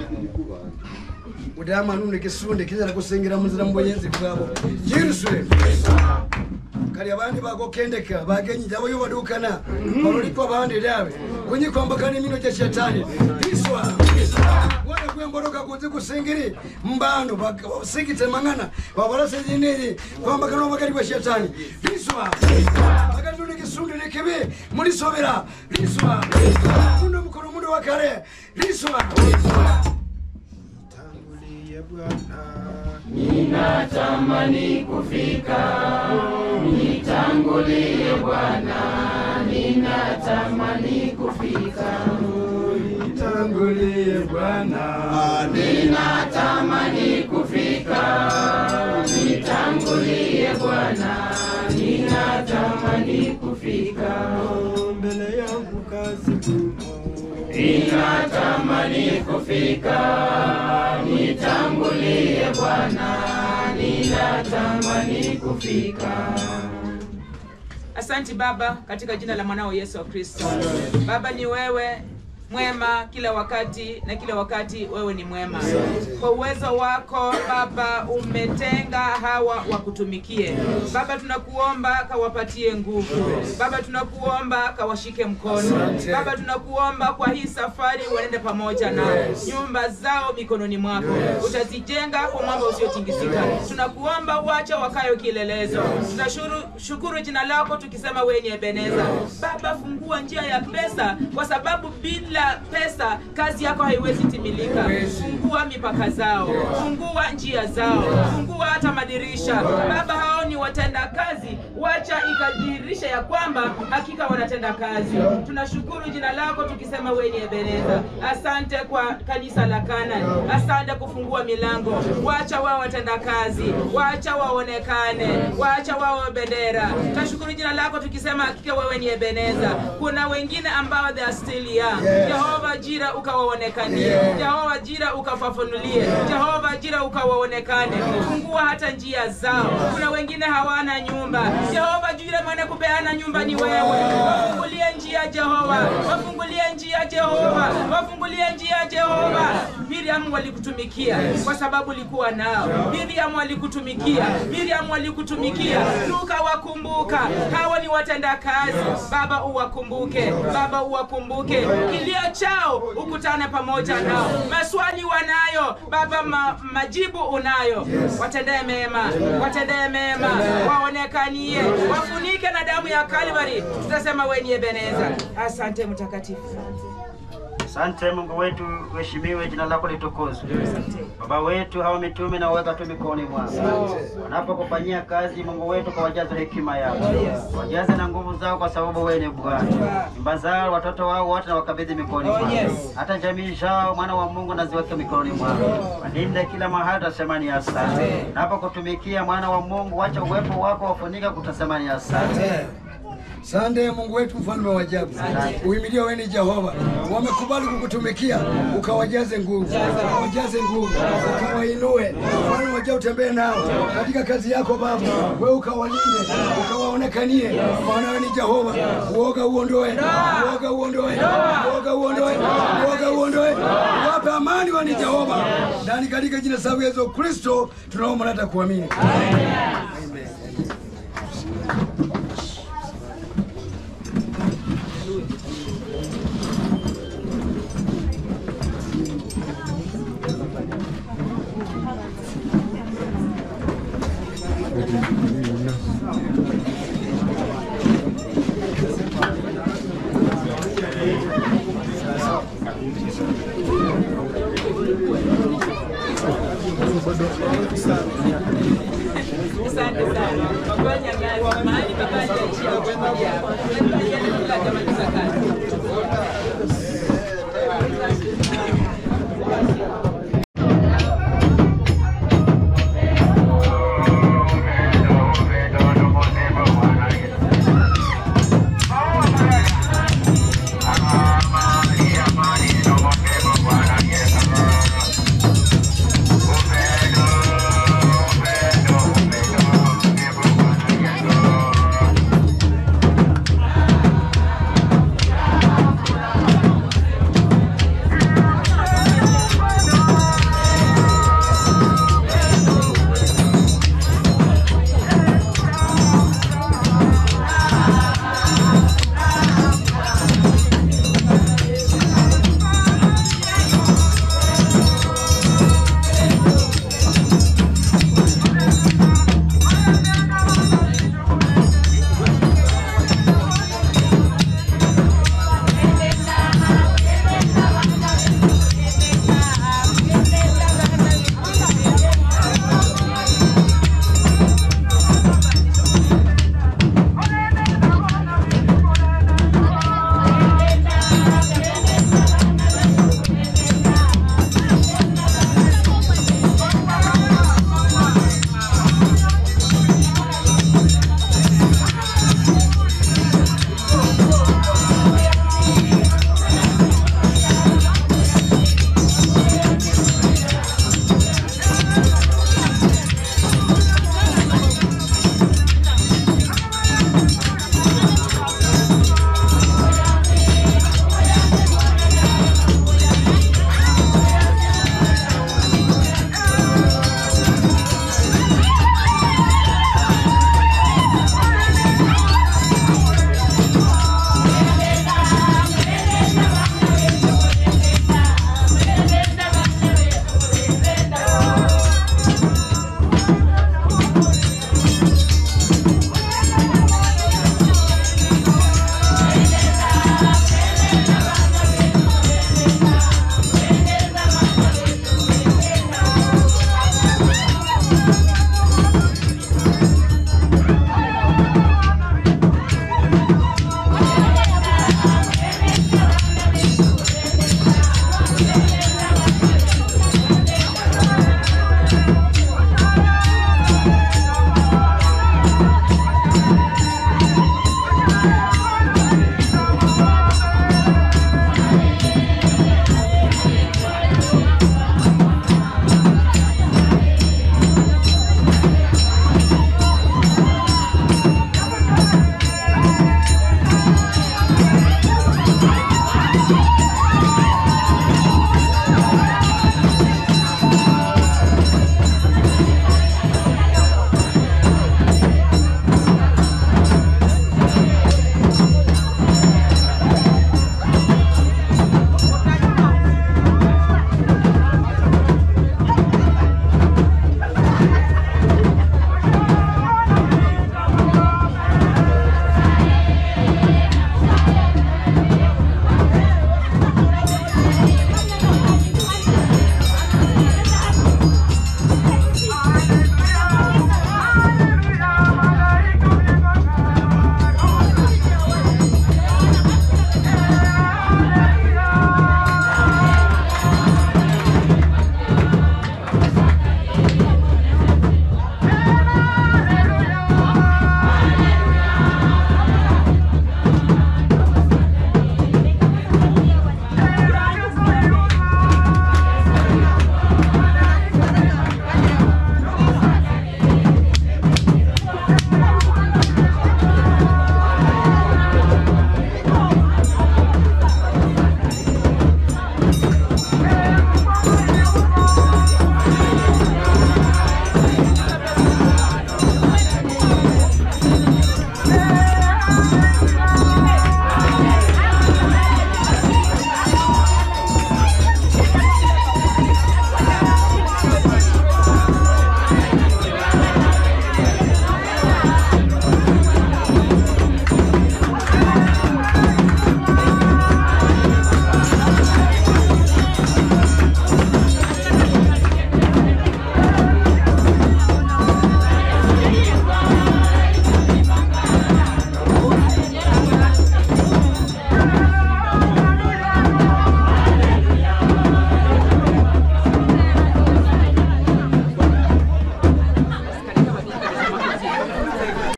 Udama nune kisunde kizara kusengira muzira mbonyenzi bwabo. Jerusalem. Kali abandi bagokendeka bagenyi jabo yo badukana. Baruliko abandi dawe. Kunyi kwamba kani mino cha shetani. Iswa. Wale kwemboroka kuzi kusengiri mbano basigite mangana. Babarase jiniri kwamba kana bakari kwa shetani. Iswa. Bakati nune kisunde nekebe muri sobera. Iswa. Mundo mkono mundo wakare. Iswa. Ninatamani kufika, nitangulie Bwana, ninatamani kufika, nitangulie Bwana, ninatamani kufika, nitangulie Bwana, ninatamani kufika, mbele yangu kazi kubwa. Ninatamani kufika, nitangulie Bwana, ninatamani kufika. Asante Baba, katika jina la mwanao Yesu Kristo. Baba, ni wewe mwema kila wakati, na kila wakati wewe ni mwema. Kwa uwezo wako Baba umetenga hawa wakutumikie. Baba, tunakuomba kawapatie nguvu. Baba, tunakuomba kawashike mkono. Baba, tunakuomba kwa hii safari waende pamoja na nyumba zao mikononi mwako. Utazijenga kwa mwamba usiotingizika. Tunakuomba wacha wakayo kilelezo. Tunashukuru shukuru jina lako tukisema wewe ni Ebeneza. Baba, fungua njia ya pesa, kwa sababu bila pesa kazi yako haiwezi timilika. Fungua mipaka zao, fungua njia zao, fungua hata madirisha. Baba, hao ni watenda kazi, wacha ikadirisha ya kwamba hakika wanatenda kazi. Tunashukuru jina lako tukisema wewe ni Ebeneza. Asante kwa kanisa la Kana, asante kufungua milango. Wacha wao watenda kazi, wacha waonekane, wacha wao bendera. Tunashukuru jina lako tukisema hakika wewe ni Ebeneza. Kuna wengine ambao they are still young. Jehova jira ukawaonekanie, Jehova jira ukafafanulie, Jehova jira ukawaonekane. Fungua hata njia zao. Kuna wengine hawana nyumba, Jehova jira mwana kupeana nyumba ni wewe. Wafungulie njia Jehova, wafungulie njia Jehova, wafungulie njia Jehova. Miriam walikutumikia kwa sababu ulikuwa nao. Miriam walikutumikia, Miriam walikutumikia. Luka wakumbuka, hawa ni watenda kazi. Baba uwakumbuke, Baba uwakumbuke. Kilio chao ukutane pamoja nao. Maswali wanayo Baba, ma, majibu unayo. Watendee mema, watendee mema, waonekanie, wafunike na damu ya Kalvari. Tutasema wewe ni Ebeneza. Asante mtakatifu. Asante Mungu wetu, uheshimiwe, jina lako litukuzwe. Baba wetu, hawa mitume na uweka tu mikononi mwako. Wanapokufanyia kazi Mungu wetu, kwa wajaze hekima yako. Wajaze na nguvu zao, kwa sababu wewe ni Bwana. Nyumba zao, watoto wao wote na wakabidhi mikononi mwako. Hata jamii zao mwana wa Mungu na ziweke mikononi mwako. Walinde kila mahali, tutasema ni asante. Unapokutumikia mwana wa Mungu, wacha uwepo wako wafunika, kutasema ni asante. Sande Mungu wetu, mfalme wa ajabu. Uhimidiwe wewe ni Jehova. Wamekubali kukutumikia, ukawajaze nguvu, ukawajaze nguvu, ukawainue. Mfalme wa ajabu, utembee nao katika kazi yako Baba. Wewe ukawalinde, ukawaonekanie. Maana wewe ni Jehova. Uoga uondoe, uoga uondoe, uoga uondoe, uoga uondoe. Wape amani wewe ni Jehova. Ndani katika jina la Yesu Kristo tunaomba na kuamini. Amen. Amen. Bado